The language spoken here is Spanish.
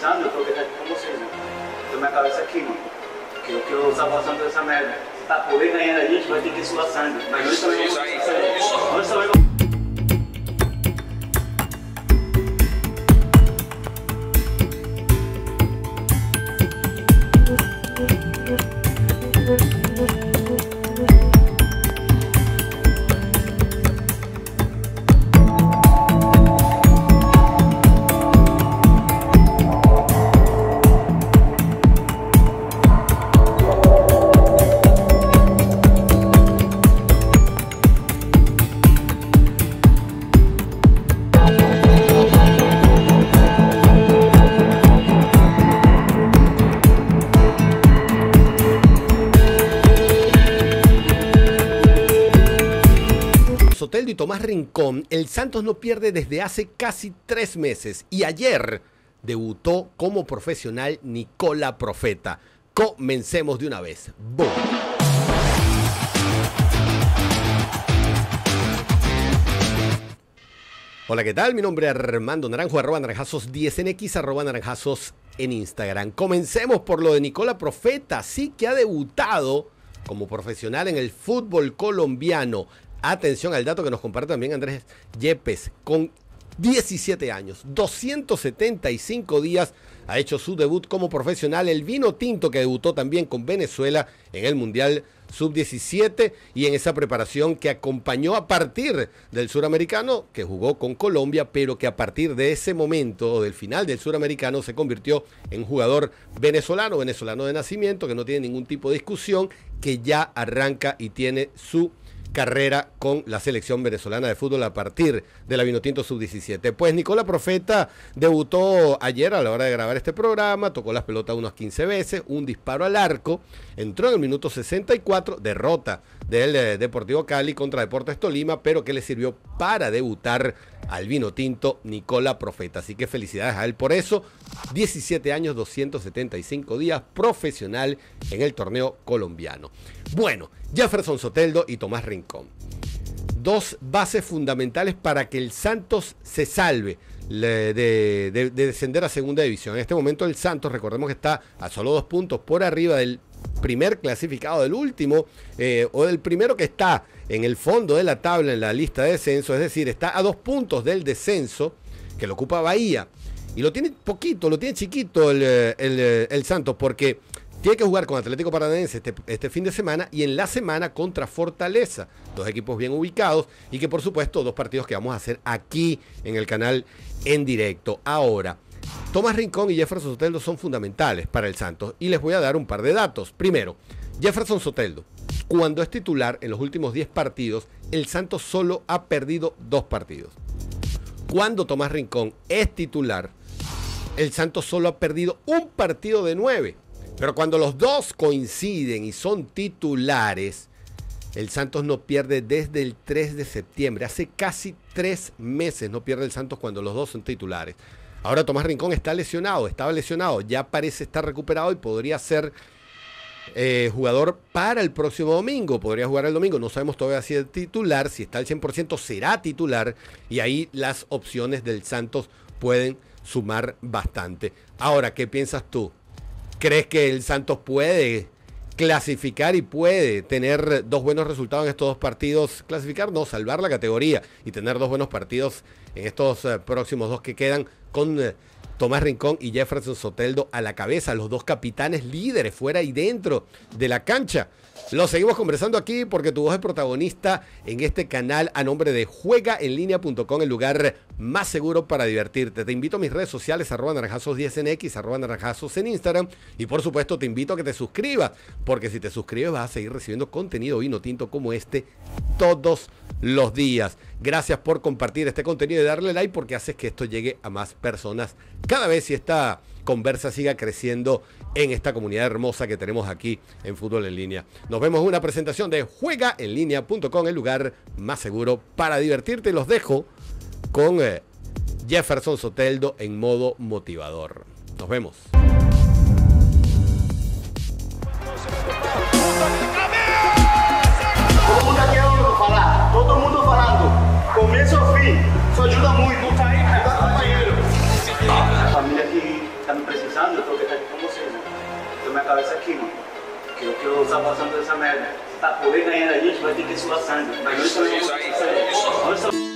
conversando, eu troquei com vocês, né? Então minha cabeça aqui, mano. Que eu quero usar bastante dessa merda. Se tá poder ganhando a gente, vai ter que suar sangue. Mas nós também vamos. Soteldo y Tomás Rincón, el Santos no pierde desde hace casi 3 meses y ayer debutó como profesional Nicola Profeta. Comencemos de una vez. ¡Boom! Hola, ¿qué tal? Mi nombre es Armando Naranjo, @naranjazos10 en X, @naranjazos en Instagram. Comencemos por lo de Nicola Profeta, sí que ha debutado como profesional en el fútbol colombiano. Atención al dato que nos comparte también Andrés Yepes, con 17 años, 275 días ha hecho su debut como profesional. El vino tinto que debutó también con Venezuela en el Mundial Sub-17 y en esa preparación que acompañó a partir del Suramericano, que jugó con Colombia, pero que a partir de ese momento, del final del Suramericano, se convirtió en jugador venezolano de nacimiento, que no tiene ningún tipo de discusión, que ya arranca y tiene su carrera con la selección venezolana de fútbol a partir de la Vinotinto Sub-17. Pues Nicola Profeta debutó ayer a la hora de grabar este programa, tocó las pelotas unas 15 veces, un disparo al arco, entró en el minuto 64, derrota del Deportivo Cali contra Deportes Tolima, pero que le sirvió para debutar al Vinotinto Nicola Profeta. Así que felicidades a él por eso. 17 años, 275 días, profesional en el torneo colombiano. Bueno, Jefferson Soteldo y Tomás Rincón. Dos bases fundamentales para que el Santos se salve de descender a segunda división. En este momento el Santos, recordemos que está a solo 2 puntos por arriba del primer clasificado, del último, o del primero que está en el fondo de la tabla en la lista de descenso, es decir, está a 2 puntos del descenso que lo ocupa Bahía. Y lo tiene poquito, lo tiene chiquito el Santos, porque tiene que jugar con Atlético Paranaense este fin de semana y en la semana contra Fortaleza. 2 equipos bien ubicados y que por supuesto 2 partidos que vamos a hacer aquí en el canal en directo. Ahora, Tomás Rincón y Jefferson Soteldo son fundamentales para el Santos y les voy a dar un par de datos. Primero, Jefferson Soteldo, cuando es titular en los últimos 10 partidos, el Santos solo ha perdido 2 partidos. Cuando Tomás Rincón es titular, el Santos solo ha perdido 1 partido de 9. Pero cuando los dos coinciden y son titulares, el Santos no pierde desde el 3 de septiembre. Hace casi 3 meses no pierde el Santos cuando los dos son titulares. Ahora Tomás Rincón está lesionado, estaba lesionado, ya parece estar recuperado y podría ser jugador para el próximo domingo. Podría jugar el domingo, no sabemos todavía si es titular, si está al 100% será titular y ahí las opciones del Santos pueden sumar bastante. Ahora, ¿qué piensas tú? ¿Crees que el Santos puede clasificar y puede tener 2 buenos resultados en estos 2 partidos? Clasificar, no, salvar la categoría y tener 2 buenos partidos en estos próximos 2 que quedan con Tomás Rincón y Jefferson Soteldo a la cabeza, los 2 capitanes líderes fuera y dentro de la cancha. Lo seguimos conversando aquí porque tu voz es protagonista en este canal a nombre de juegaenlinea.com, el lugar más seguro para divertirte. Te invito a mis redes sociales, @naranjazos10 en X, @naranjazos en Instagram y por supuesto te invito a que te suscribas, porque si te suscribes vas a seguir recibiendo contenido vino tinto como este todos los días. Gracias por compartir este contenido y darle like porque haces que esto llegue a más personas cada vez y esta conversa siga creciendo en esta comunidad hermosa que tenemos aquí en Fútbol en Línea. Nos vemos en una presentación de juegaenlinea.com, el lugar más seguro para divertirte. Los dejo con Jefferson Soteldo en modo motivador. Nos vemos. Todo mundo falando, começo ao fim, isso ajuda muito, tá aí, companheiro. A família que tá me Que eu quero salvação dessa merda. Se tá poder ganhando a gente, vai ter que suar sangue. Mas nós também vamos suar sangue.